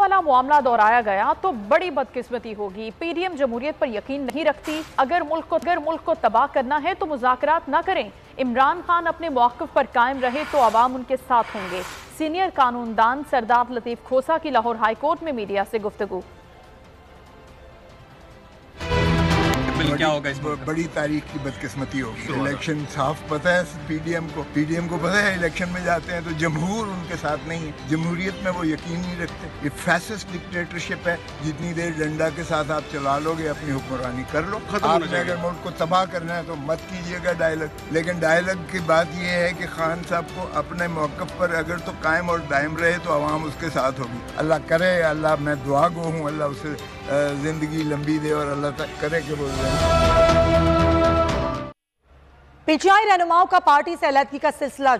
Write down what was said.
वाला मामला दोहराया गया तो बड़ी बदकिस्मती होगी। पीडीएम जमहूरियत पर यकीन नहीं रखती। अगर मुल्क को तबाह करना है तो मुज़ाकरात न करें। इमरान खान अपने मौक़िफ़ पर कायम रहे तो अवाम उनके साथ होंगे। सीनियर कानूनदान सरदार लतीफ़ खोसा की लाहौर हाई कोर्ट में मीडिया से गुफ्तगू। क्या होगा इस बड़ी तारीख की बदकिस्मती होगी। इलेक्शन साफ पता है पीडीएम को पता है इलेक्शन में जाते हैं तो जमहूर उनके साथ नहीं है। जमहूरियत में वो यकीन नहीं रखते। ये फैसिस्ट डिक्टेटरशिप है। जितनी देर डंडा के साथ आप चला लोगे अपनी हुक्मरानी कर लो। आपने अगर मुल्क को तबाह करना है तो मत कीजिएगा डायलॉग। लेकिन डायलॉग की बात ये है कि खान साहब को अपने मौक़िफ़ पर अगर तो कायम और दायम रहे तो आवाम उसके साथ होगी। अल्लाह करे, अल्लाह मैं दुआ गो हूँ, अल्लाह उसे जिंदगी लंबी दे और अल्लाह तक करे कि वो पीटीआई रहनुमाओं का पार्टी से अलहदगी का सिलसिला